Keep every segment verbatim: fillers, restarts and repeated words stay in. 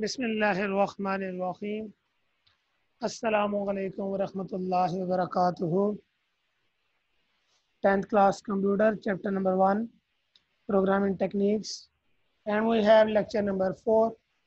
बिस्मिल्लाहिर्रहमानिर्रहीम। अस्सलामु अलैकुम वरहमतुल्लाहि वबरकातुहू। tenth class computer chapter number one, programming techniques, and we have lecture number four.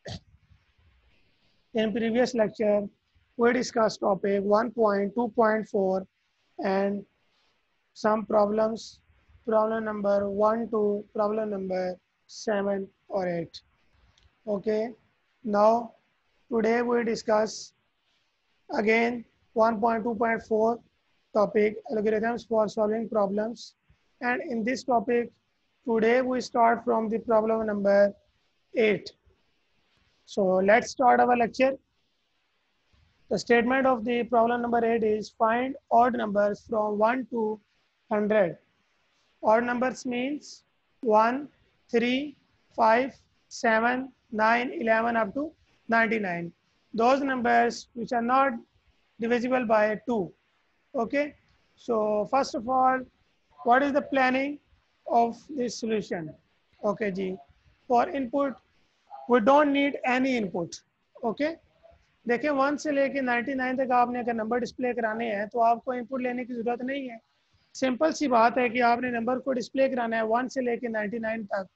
In previous lecture we discussed topic one point two point four and some problems, problem number one to problem number seven or eight. Okay, now today we discuss again one point two point four topic, algorithms for solving problems, and in this topic today we start from the problem number eight. So let's start our lecture. The statement of the problem number eight is find odd numbers from one to one hundred. Odd numbers means one, three, five, seven, nine, eleven up to ninety-nine. Those numbers which are not divisible by two. Okay, so first of all, what is the planning of this solution? Okay ji, for input we don't need any input. Okay, देखिए one से लेके निन्यानवे तक आपने अगर number display कराने हैं तो आपको इनपुट लेने की ज़रूरत नहीं है। सिंपल सी बात है कि आपने नंबर को डिस्प्ले कराना है वन से लेके निन्यानवे तक।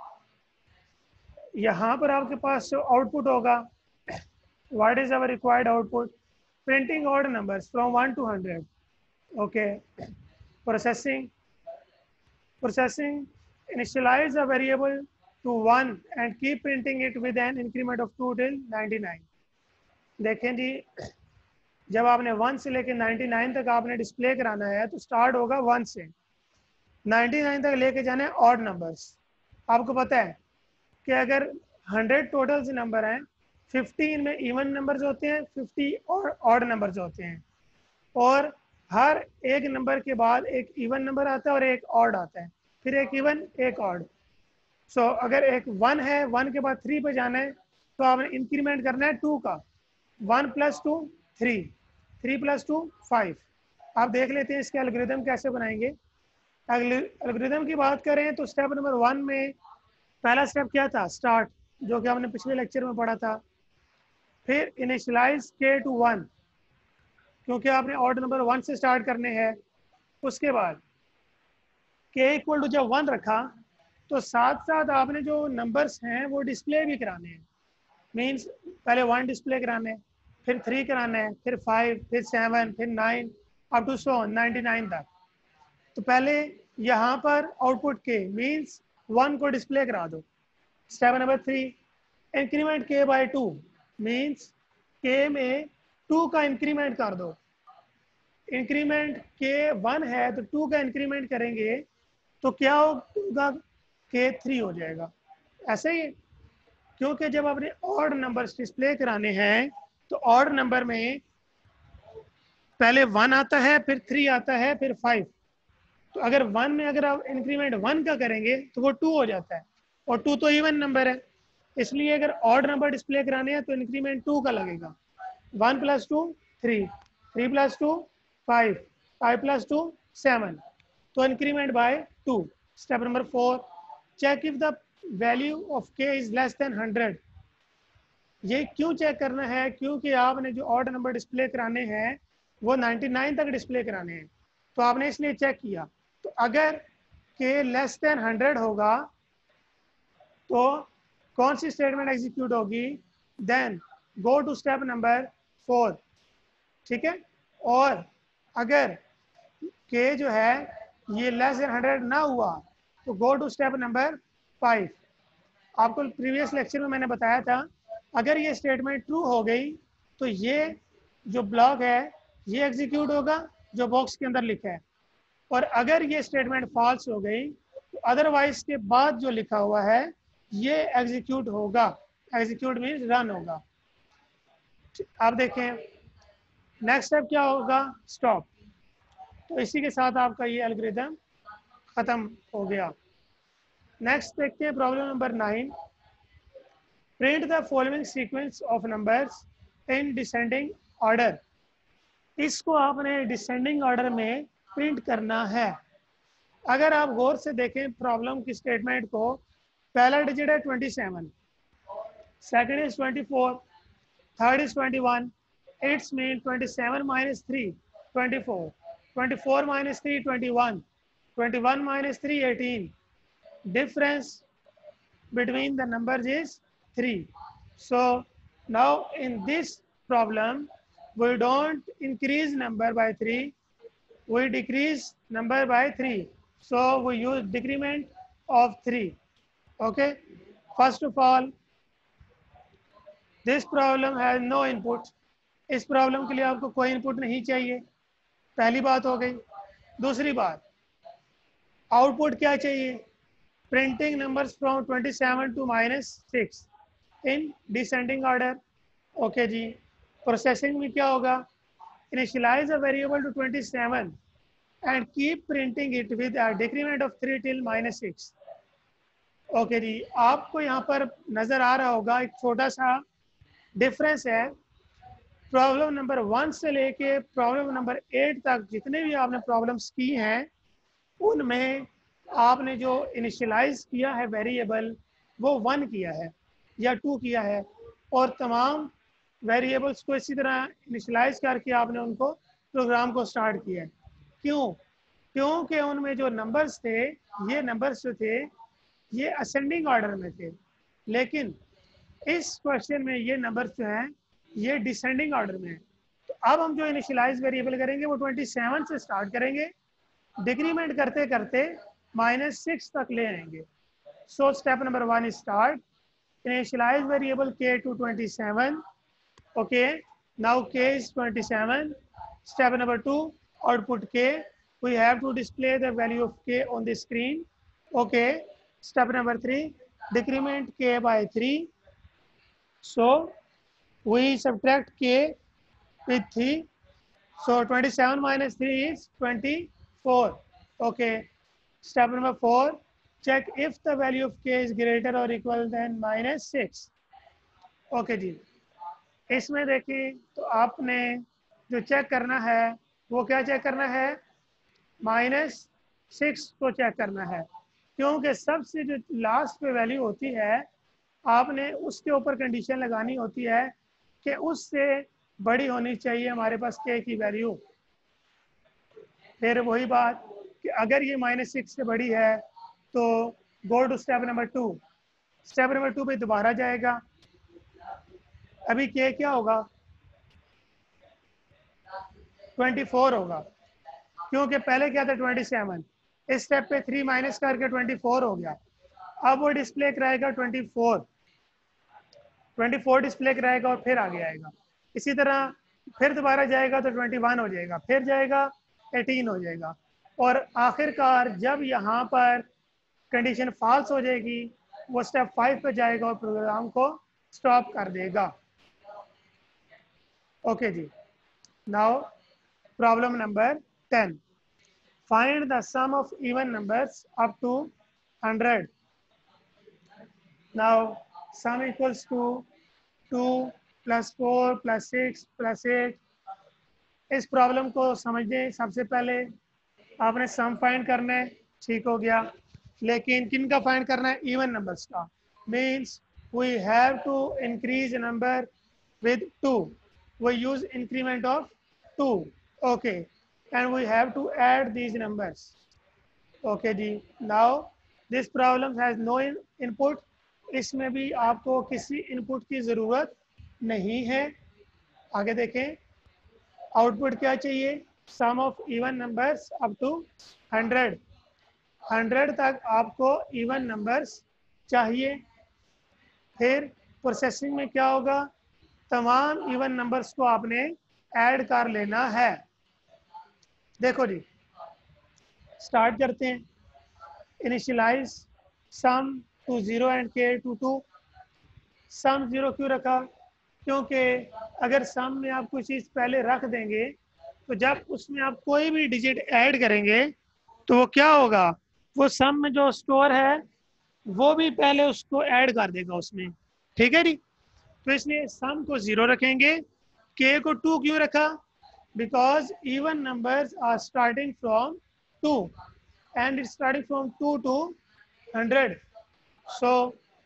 यहाँ पर आपके पास आउटपुट होगा, what is our required output? Printing odd numbers from one to hundred. Okay, processing processing initialize a variable to one and keep printing it with an increment of two till ninety-nine. देखें जी, जब आपने one से लेके निन्यानवे तक आपने display कराना है तो स्टार्ट होगा वन से, निन्यानवे तक लेके जाने हैं ऑड नंबर्स। आपको पता है कि अगर हंड्रेड टोटल्स नंबर हैं, फिफ्टी इनमें इवन नंबर्स होते हैं, फिफ्टी और ऑड नंबर्स होते हैं, और हर एक नंबर के बाद एक इवन नंबर आता है और एक ऑड आता है, फिर एक इवन एक ऑड। सो so, अगर एक वन है, वन के बाद थ्री पे जाना है तो आपने इंक्रीमेंट करना है टू का, one plus two three, three plus two five. आप देख लेते हैं इसके एल्गोरिथम कैसे बनाएंगे। एल्गोरिथम की बात करें तो स्टेप नंबर वन में पहला स्टेप क्या था? स्टार्ट, जो कि आपने पिछले लेक्चर में पढ़ा था। फिर इनिशियलाइज के टू वन, क्योंकि आपने ऑर्डर नंबर वन से स्टार्ट करने हैं। उसके बाद के इक्वल टू जब वन रखा तो साथ साथ आपने जो नंबर्स हैं वो डिस्प्ले भी कराने हैं। मीन्स पहले वन डिस्प्ले कराना है, फिर थ्री कराना है, फिर फाइव, फिर सेवन, फिर nine up to so ninety nine तक। तो पहले यहाँ पर आउटपुट के मीन्स वन को डिस्प्ले करा दो। स्टेप नंबर थ्री, इंक्रीमेंट के बाय टू, मीन्स के में टू का इंक्रीमेंट कर दो। इंक्रीमेंट के वन है तो टू का इंक्रीमेंट करेंगे तो क्या होगा? के थ्री हो जाएगा। ऐसे ही, क्योंकि जब आपने ऑड नंबर्स डिस्प्ले कराने हैं तो ऑड नंबर में पहले वन आता है, फिर थ्री आता है, फिर फाइव। तो अगर वन में अगर आप इंक्रीमेंट वन का करेंगे तो वो टू हो जाता है, और टू तो इवन नंबर है, इसलिए अगर ऑड नंबर डिस्प्ले कराने हैं तो इंक्रीमेंट टू का लगेगा। One plus two three, three plus two five, five plus two seven, तो increment by two. Step number four, check if the value of के इज लेस देन हंड्रेड। ये क्यों check करना है? क्योंकि आपने जो ऑड नंबर डिस्प्ले कराने हैं वो निन्यानवे तक डिस्प्ले कराने हैं, तो आपने इसलिए चेक किया। तो अगर के लेस देन हंड्रेड होगा तो कौन सी स्टेटमेंट एग्जीक्यूट होगी? Then go to step number four, ठीक है। और अगर के जो है ये लेस देन हंड्रेड ना हुआ तो go to step number five. आपको प्रीवियस लेक्चर में मैंने बताया था, अगर ये स्टेटमेंट ट्रू हो गई तो ये जो ब्लॉक है ये एग्जीक्यूट होगा जो बॉक्स के अंदर लिखा है, और अगर ये स्टेटमेंट फॉल्स हो गई तो अदरवाइज के बाद जो लिखा हुआ है ये एग्जीक्यूट होगा। एग्जीक्यूट मीन्स रन होगा। आप देखें नेक्स्ट स्टेप क्या होगा? स्टॉप। तो इसी के साथ आपका ये एल्गोरिथम खत्म हो गया। नेक्स्ट देखते हैं problem number nine. Print the following sequence of numbers in descending order. इसको आपने डिसेंडिंग ऑर्डर में प्रिंट करना है। अगर आप गौर से देखें प्रॉब्लम की स्टेटमेंट को, पहला डिजिट है twenty seven, second is twenty-four, third is twenty-one. It's mean twenty-seven minus three, twenty-four. twenty-four minus three, twenty-one. twenty-one minus three, eighteen. Difference between the numbers is three. So now in this problem, we don't increase number by three, we decrease number by three. So we use decrement of three. Okay. First of all, this problem has no input. इस problem के लिए आपको कोई input नहीं चाहिए, पहली बात हो गई। दूसरी बात, आउटपुट क्या चाहिए? Printing numbers from twenty-seven to minus six in descending order. Okay जी। प्रोसेसिंग में क्या होगा? Initialize a variable to twenty-seven and keep printing it with a decrement of three till minus six. Okay जी। आपको यहाँ पर नज़र आ रहा होगा एक छोटा सा डिफरेंस है। प्रॉब्लम नंबर वन से लेके प्रॉब्लम नंबर एट तक जितने भी आपने प्रॉब्लम्स की हैं, उनमें आपने जो इनिशियलाइज किया है वेरिएबल, वो वन किया है या टू किया है, और तमाम वेरिएबल्स को इसी तरह इनिशियलाइज करके आपने उनको प्रोग्राम को स्टार्ट किया है। क्यों? क्योंकि उनमें जो नंबर्स थे, ये नंबर्स जो थे ये असेंडिंग ऑर्डर में थे, लेकिन इस क्वेश्चन में ये नंबर्स जो हैं ये डिसेंडिंग ऑर्डर में है। तो अब हम जो इनिशियलाइज वेरिएबल करेंगे वो twenty-seven से स्टार्ट करेंगे, डिक्रीमेंट करते करते माइनस सिक्स तक ले आएंगे। So step number one start, initialize variable k to twenty-seven. Okay, now k is twenty-seven. Step number two, output k, we have to display the value of k on the screen. Okay, step number three, decrement k by three. So we subtract k with three. So twenty-seven minus three is twenty-four. Okay. Step number four, check if the value of k is greater or equal than minus six. Okay जी। इसमें देखिए तो आपने जो check करना है वो क्या चेक करना है? माइनस सिक्स को चेक करना है, क्योंकि सबसे जो लास्ट पे वैल्यू होती है आपने उसके ऊपर कंडीशन लगानी होती है कि उससे बड़ी होनी चाहिए हमारे पास के की वैल्यू। फिर वही बात कि अगर ये माइनस सिक्स से बड़ी है तो go to step number two. Step number two पे दोबारा जाएगा। अभी के क्या होगा? चौबीस होगा, क्योंकि पहले क्या था twenty-seven। इस स्टेप पे थ्री माइनस करके चौबीस हो गया। अब वो डिस्प्ले कराएगा चौबीस, चौबीस डिस्प्ले कराएगा और फिर आगे आएगा। इसी तरह फिर दोबारा जाएगा तो इक्कीस हो जाएगा, फिर जाएगा अठारह हो जाएगा, और आखिरकार जब यहाँ पर कंडीशन फॉल्स हो जाएगी वो स्टेप फाइव पे जाएगा और प्रोग्राम को स्टॉप कर देगा। ओके जी। Now problem number ten, find the sum of even numbers up to one hundred. Now sum equals to two plus four plus six plus eight. इस प्रॉब्लम को समझने सबसे पहले आपने सम फाइंड करना है, ठीक हो गया, लेकिन किन का फाइंड करना है? इवन नंबर्स का। Means we have to increase number with two, we use increment of two. Okay, and we have to add these numbers. Okay जी। now this problem has no in, input. इसमें भी आपको किसी input की ज़रूरत नहीं है। आगे देखें, आउटपुट क्या चाहिए? Sum of even numbers up to hundred. Hundred तक आपको इवन नंबर्स चाहिए। फिर प्रोसेसिंग में क्या होगा? तमाम इवन नंबर्स को आपने ऐड कर लेना है। देखो जी, स्टार्ट करते हैं। Initialize sum to zero and k to two. Sum zero क्यों रखा? क्योंकि अगर सम में आप कोई चीज़ पहले रख देंगे तो जब उसमें आप कोई भी डिजिट ऐड करेंगे तो वो क्या होगा? वो सम में जो स्टोर है वो भी पहले उसको ऐड कर देगा उसमें। ठीक है जी। तो इसलिए सम को ज़ीरो रखेंगे। के को टू क्यों रखा? Because even numbers are starting from two and it's starting from two to one hundred. So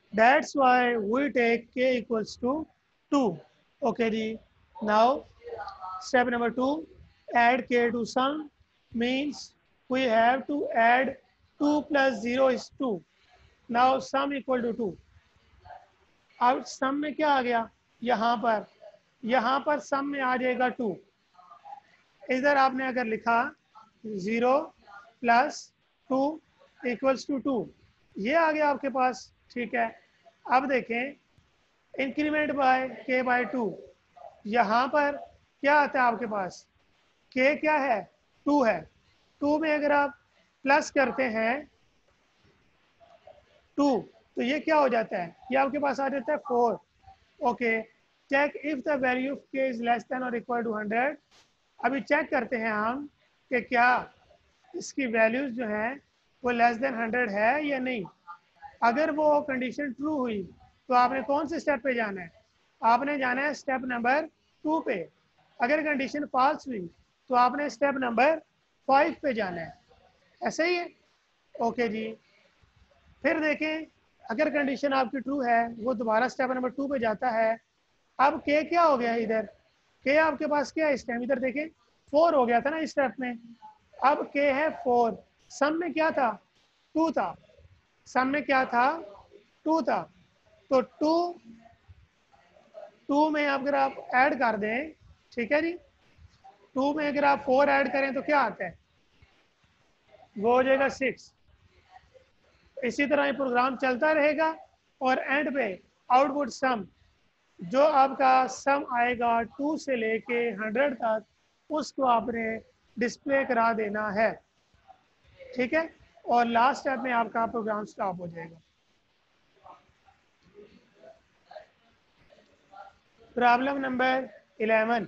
That's why we take k equals to two. Okay ji. Now step number two, add k to sum means we have to add two plus zero is two. Now sum equal to two. अब सम में क्या आ गया? यहाँ पर यहाँ पर सम में आ जाएगा टू। इधर आपने अगर लिखा zero plus two equals to two, ये आ गया आपके पास। ठीक है, अब देखें increment by k by two, यहाँ पर क्या आता है आपके पास? के क्या है? टू है। टू में अगर आप प्लस करते हैं टू तो ये क्या हो जाता है? ये आपके पास आ जाता है four. Okay, check if the value of के इज लेस देन और इक्वल टू हंड्रेड। अभी चेक करते हैं हम कि क्या इसकी वैल्यूज जो हैं वो लेस देन हंड्रेड है या नहीं। अगर वो कंडीशन ट्रू हुई तो आपने कौन से स्टेप पे जाना है? आपने जाना है स्टेप नंबर टू पे। अगर कंडीशन फॉल्स हुई तो आपने स्टेप नंबर फाइव पे जाना है। ऐसा ही है? ओके जी। फिर देखें अगर कंडीशन आपकी ट्रू है, वो दोबारा स्टेप नंबर टू पे जाता है। अब के क्या हो गया इधर? के आपके पास क्या है इस टाइम? इधर देखें फोर हो गया था ना इस स्टेप में। अब के है फोर, सम में क्या था? टू था। सम में क्या था? टू था। तो टू टू में अगर आप ऐड कर दें, ठीक है जी, टू में अगर आप फोर ऐड करें तो क्या आता है? वो हो जाएगा सिक्स। इसी तरह ये प्रोग्राम चलता रहेगा और एंड पे आउटपुट सम, जो आपका सम आएगा टू से लेके हंड्रेड तक, उसको आपने डिस्प्ले करा देना है। ठीक है, और लास्ट स्टेप में आपका प्रोग्राम स्टॉप हो जाएगा। Problem number eleven.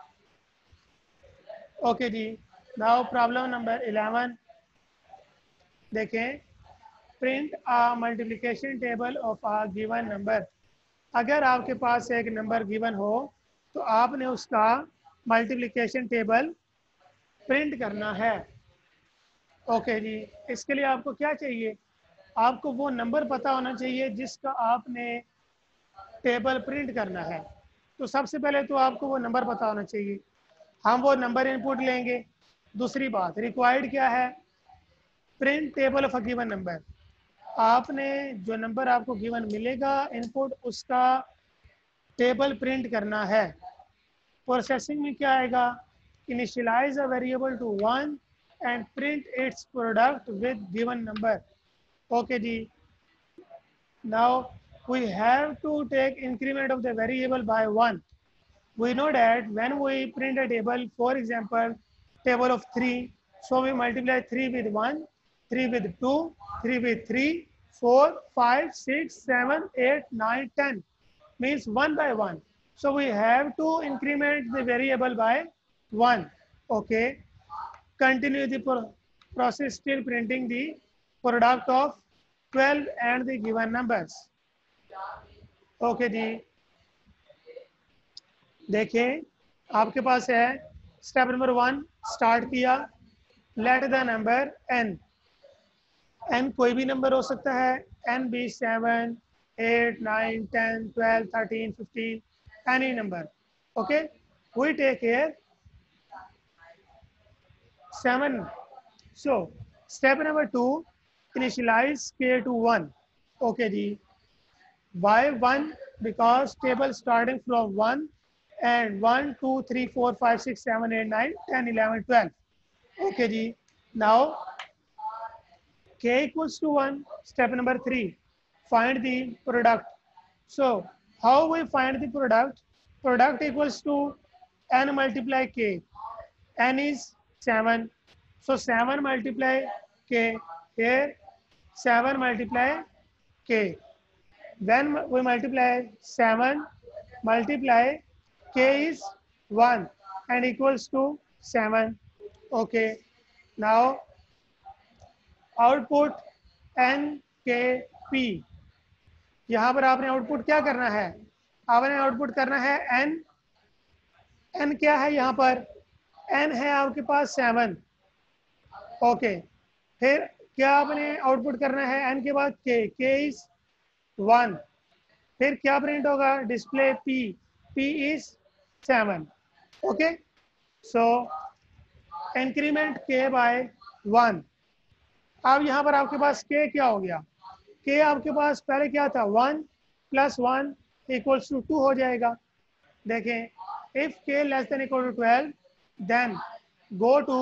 ओके जी, नाउ प्रॉब्लम नंबर इलेवन देखें। Print a multiplication table of a given number. अगर आपके पास एक नंबर गिवन हो तो आपने उसका मल्टीप्लिकेशन टेबल प्रिंट करना है। ओके जी, इसके लिए आपको क्या चाहिए? आपको वो नंबर पता होना चाहिए जिसका आपने टेबल प्रिंट करना है। तो सबसे पहले तो आपको वो नंबर पता होना चाहिए। हम वो नंबर इनपुट लेंगे। दूसरी बात रिक्वायर्ड क्या है? Print table of a given number. आपने जो नंबर आपको गिवन मिलेगा इनपुट, उसका टेबल प्रिंट करना है। प्रोसेसिंग में क्या आएगा? Initialize a variable to one and print its product with given number. Okay जी, now we have to take increment of the variable by one. We know that when we print a table, for example, table of three, so we multiply three with one, three with two, three with three, four, five, six, seven, eight, nine, ten, means one by one. So we have to increment the variable by one. Okay. Continue the pro process still printing the product of twelve and the given numbers. Okay जी, देखिए आपके पास है step number one start किया। Let the number n, n कोई भी number हो सकता है। N be seven, eight, nine, ten, twelve, thirteen, fifteen, any number. Okay, we take care seven. So step number two, initialize k to one. Okay जी, why one? Because table starting from one and one, two, three, four, five, six, seven, eight, nine, ten, eleven, twelve. Okay ji. Now k equals to one. Step number three, find the product. So how we find the product? Product equals to n multiply k. N is seven. So seven multiply k. Here seven multiply k. When we multiply seven multiply k is one and equals to seven. Okay, now output n k p। यहाँ पर आपने output क्या करना है? आपने output करना है n। n क्या है यहाँ पर? n है आपके पास सेवन। ओके, फिर क्या आपने आउटपुट करना है n के बाद k? k इज वन, फिर क्या प्रिंट होगा, display p, p is seven. Okay, so increment के बाय वन। अब यहाँ पर आपके पास के क्या हो गया, के आपके पास पहले क्या था, one plus one equals to two हो जाएगा। देखें, if k less than equal to twelve, then go to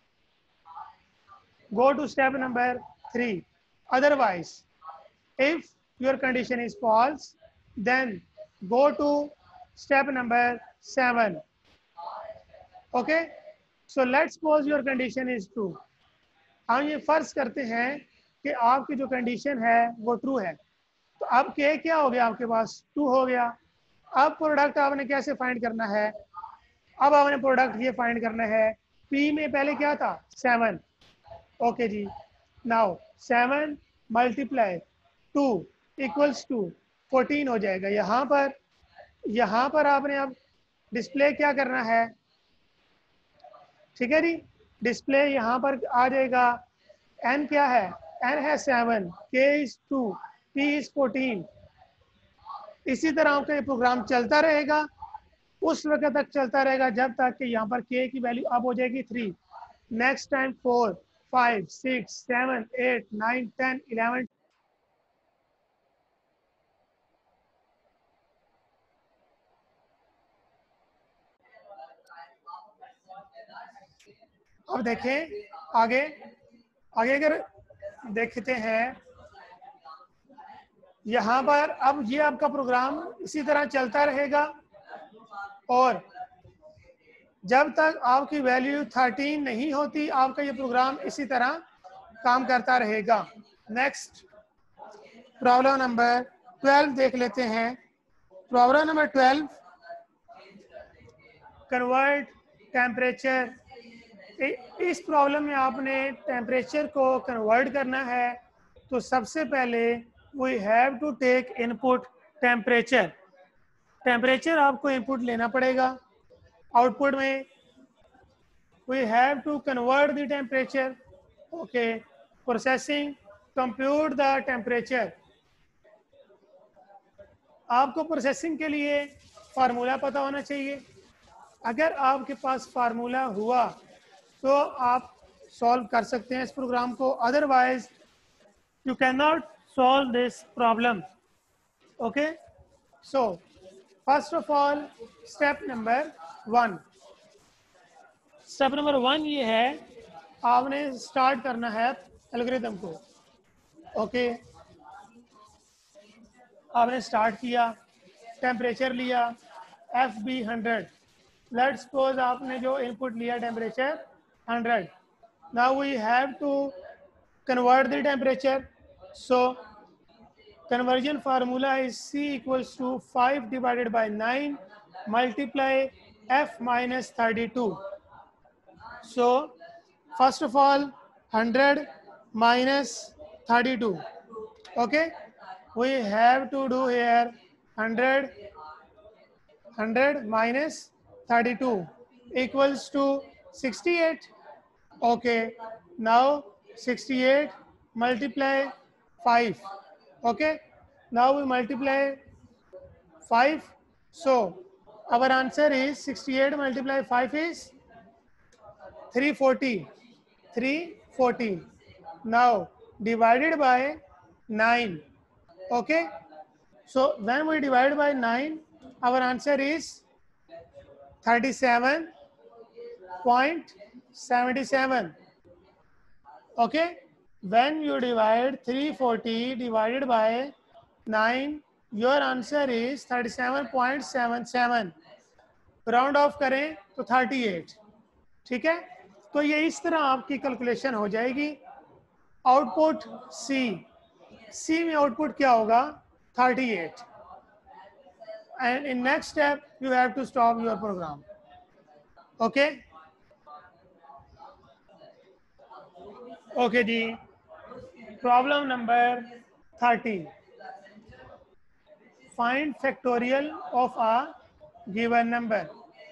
go to step number three. Otherwise, if your condition is false, then go to step number seven. Okay, so let's suppose your condition is true. हम ये फर्ज करते हैं कि आपकी जो condition है वो ट्रू है, तो अब के क्या हो गया, आपके पास टू हो गया। अब प्रोडक्ट आपने कैसे फाइंड करना है, अब आपने प्रोडक्ट ये फाइंड करना है, पी में पहले क्या था, सेवन। ओके जी, now seven multiply two equals to fourteen हो जाएगा। यहाँ पर यहाँ पर आपने अब डिस्प्ले क्या करना है, ठीक है जी, डिस्प्ले यहाँ पर आ जाएगा, एन क्या है, एन है seven, k is two, p is fourteen. इसी तरह आपका ये प्रोग्राम चलता रहेगा, उस वक्त तक चलता रहेगा जब तक कि यहाँ पर के की वैल्यू अब हो जाएगी three, next time four, five, six, seven, eight, nine, ten, eleven. अब देखें आगे, आगे अगर देखते हैं यहाँ पर, अब ये आपका प्रोग्राम इसी तरह चलता रहेगा और जब तक आपकी वैल्यू थर्टीन नहीं होती आपका ये प्रोग्राम इसी तरह काम करता रहेगा। नेक्स्ट प्रॉब्लम नंबर ट्वेल्व देख लेते हैं। Problem number twelve, convert temperature. इस प्रॉब्लम में आपने टेम्परेचर को कन्वर्ट करना है, तो सबसे पहले we have to take input temperature. Temperature आपको इनपुट लेना पड़ेगा। आउटपुट में we have to convert the temperature. Okay, processing, compute the temperature. आपको प्रोसेसिंग के लिए फार्मूला पता होना चाहिए। अगर आपके पास फार्मूला हुआ तो आप सॉल्व कर सकते हैं इस प्रोग्राम को, otherwise you can not solve this problem. Okay, so first of all step number one, step number one ये है, आपने स्टार्ट करना है एल्गोरिथम को। ओके, आपने स्टार्ट किया, टेम्परेचर लिया F be hundred. Let's suppose आपने जो इनपुट लिया temperature hundred. Now we have to convert the temperature, so conversion formula is C equals to five divided by nine multiply F minus thirty-two. So first of all one hundred minus thirty-two. Okay, we have to do here one hundred, one hundred minus thirty-two equals to sixty-eight. Okay, now sixty-eight multiply five. Okay, now we multiply five. So our answer is sixty-eight multiply five is three forty. three forty. Now divided by nine. Okay, so when we divide by nine, our answer is thirty-seven point seven seven. Okay, when you divide three forty divided by nine, your answer is thirty-seven point seven seven. Round off करें तो thirty-eight. ठीक है, तो ये इस तरह आपकी calculation हो जाएगी। आउटपुट सी, सी में आउटपुट क्या होगा, thirty-eight. And in next step you have to stop your program. Okay, okay जी, problem number thirty, find factorial of a given number.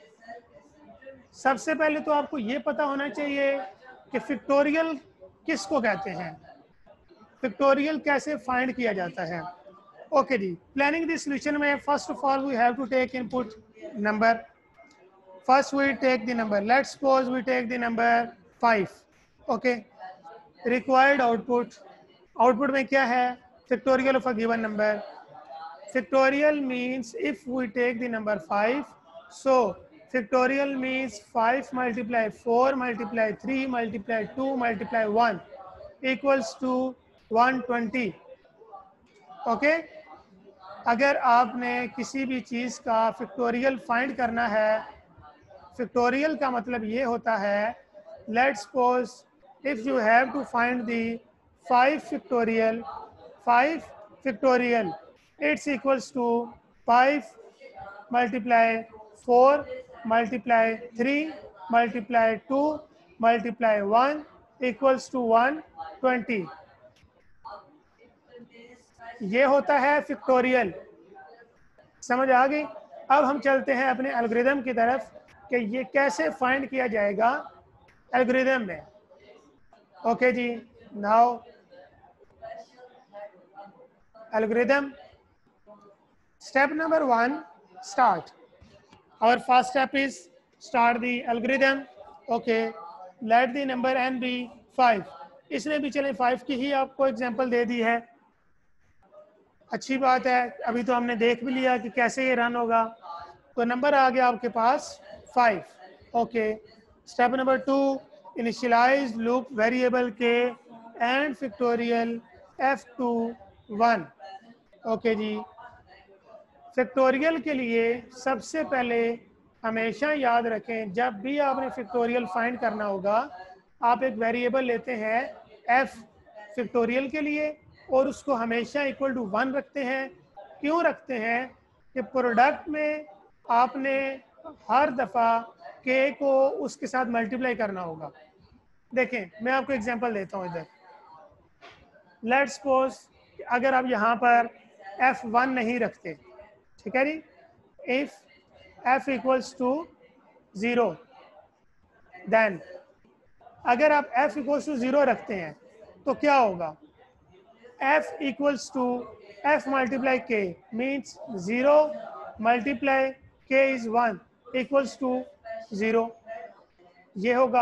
सबसे पहले तो आपको ये पता होना चाहिए कि फैक्टोरियल किसको कहते हैं, फैक्टोरियल कैसे फाइंड किया जाता है। ओके जी, प्लानिंग द सॉल्यूशन में first of all we have to take input number. First we take the number. Let's suppose we take the number five. Okay, required output. Output में क्या है? Factorial of a given number. Factorial means if we take the number five, so factorial means five multiply four multiply three multiply two multiply one equals to one hundred twenty. Okay, अगर आपने किसी भी चीज़ का factorial find करना है, factorial का मतलब ये होता है, let's suppose if you have to find the five factorial, five factorial it's equals to five multiply four multiply three multiply two multiply one equals to one twenty. ये होता है फैक्टोरियल. समझ आ गई? अब हम चलते हैं अपने एल्गोरिदम की तरफ कि ये कैसे फाइंड किया जाएगा एल्गोरिदम में. ओके जी, now algorithm. Step number one, start. Our first step is start the algorithm. Okay, let the number n be five. इसने भी चले फाइव की ही आपको एग्जांपल दे दी है. अच्छी बात है, अभी तो हमने देख भी लिया कि कैसे ये रन होगा. तो नंबर आ गया आपके पास five. Okay, step number two, initialize loop variable k and factorial F to one. Okay जी, फैक्टोरियल के लिए सबसे पहले हमेशा याद रखें, जब भी आपने फैक्टोरियल फाइंड करना होगा, आप एक वेरिएबल लेते हैं f फैक्टोरियल के लिए और उसको हमेशा इक्वल टू वन रखते हैं. क्यों रखते हैं? कि प्रोडक्ट में आपने हर दफ़ा k को उसके साथ मल्टीप्लाई करना होगा. देखें, मैं आपको एग्जांपल देता हूँ. इधर लेट्स सपोज अगर आप यहाँ पर एफ वन नहीं रखते, ठीक है जी, if f equals to zero, then अगर आप f इक्वल्स टू ज़ीरो रखते हैं तो क्या होगा? f equals to f multiply k means zero multiply k is one equals to zero. ये होगा.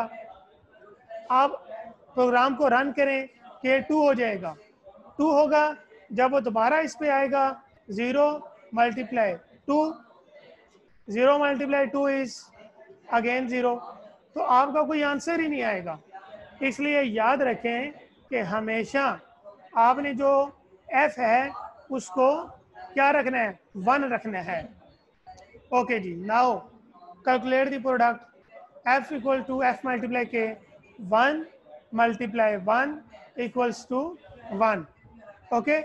आप प्रोग्राम को रन करें, k टू हो जाएगा. टू होगा, जब वो दोबारा इस पे आएगा, zero multiply two, zero multiply two is again zero. तो आपका कोई आंसर ही नहीं आएगा. इसलिए याद रखें कि हमेशा आपने जो f है उसको क्या रखना है? वन रखना है. ओके जी, now calculate the product. f equal to f multiply k, one multiply one equals to one. Okay,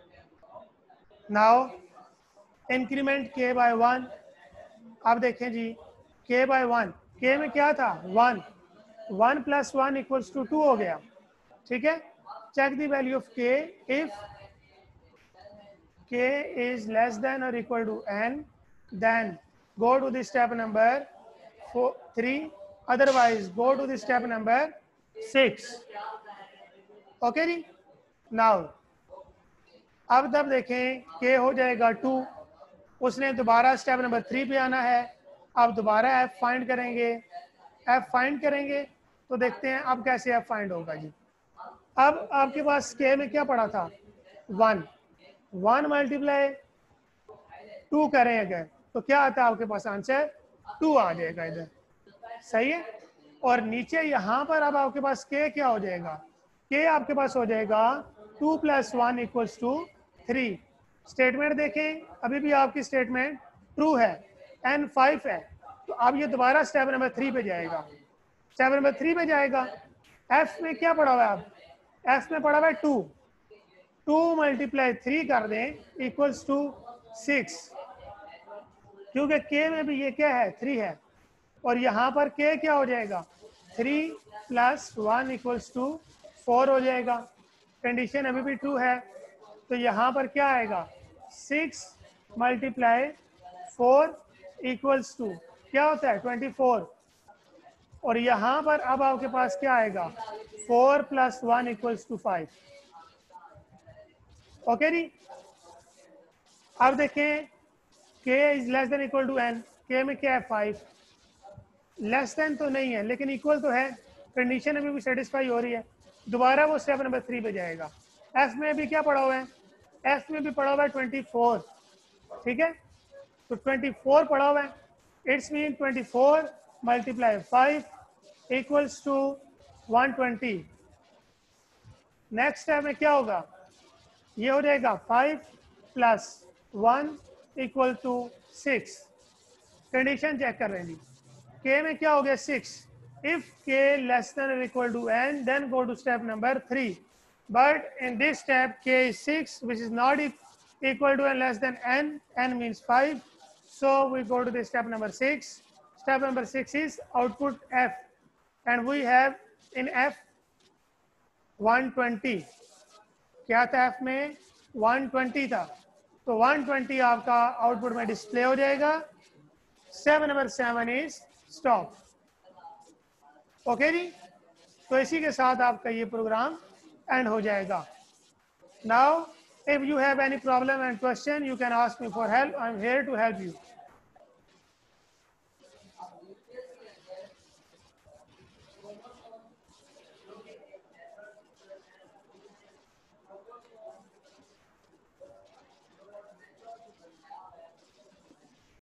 now increment k by one. आप देखें जी, k बाय वन, k में क्या था? One. One plus one equals to two हो गया. ठीक है, check the value of k. If k is less than और equal to n, then go to the step number three, otherwise go to the step number six. Okay जी, now अब तब देखें k हो जाएगा टू. उसने दोबारा step number three पे आना है. आप दोबारा f फाइंड करेंगे. f फाइंड करेंगे तो देखते हैं अब कैसे f फाइंड होगा जी. अब आपके पास k में क्या पड़ा था? वन. वन मल्टीप्लाई टू करें अगर तो क्या आता है आपके पास? आंसर टू आ जाएगा इधर. सही है. और नीचे यहाँ पर अब आपके पास k क्या हो जाएगा? k आपके पास हो जाएगा two plus one equals to three. Statement देखें, अभी भी आपकी स्टेटमेंट ट्रू है, n फाइव है. तो अब ये दोबारा स्टेप नंबर थ्री पे जाएगा. स्टेप नंबर थ्री पे जाएगा. f में क्या पड़ा हुआ है? अब f में पड़ा हुआ है टू. टू मल्टीप्लाई थ्री कर दें इक्वल्स टू सिक्स, क्योंकि k में भी ये क्या है? थ्री है. और यहाँ पर k क्या हो जाएगा? Three plus one equals to four हो जाएगा. कंडीशन अभी भी ट्रू है. तो यहाँ पर क्या आएगा? Six multiply four equals to क्या होता है? Twenty four. और यहाँ पर अब आपके पास क्या आएगा? Four plus one equals to five. Okay जी, अब देखें k is less than equal to n, k में क्या है फाइव, लेस देन तो नहीं है लेकिन इक्वल तो है, कंडीशन अभी भी सेटिस्फाई हो रही है। दोबारा वो स्टेप नंबर थ्री पे जाएगा। f में भी क्या पड़ा हुआ है, f में भी पड़ा हुआ है ट्वेंटी फोर, ठीक है, तो ट्वेंटी फोर पड़ा हुआ है, it's mean twenty four multiply five equals to one twenty. Next step में क्या होगा, ये हो जाएगा five plus one equal to six. Condition check कर रहे हैं जी, k में क्या हो गया six, if k less than और equal to n then go to step number three, but in this step k is six which is not equal to and less than n, n means five, so we go to the step number six. Step number six is output f, and we have in f one twenty, क्या था f में one twenty था, तो one twenty आपका output में display हो जाएगा। Step number seven is stop. Okay जी, तो इसी के साथ आपका ये प्रोग्राम एंड हो जाएगा। Now if you have any problem and question you can ask me for help, I am here to help you.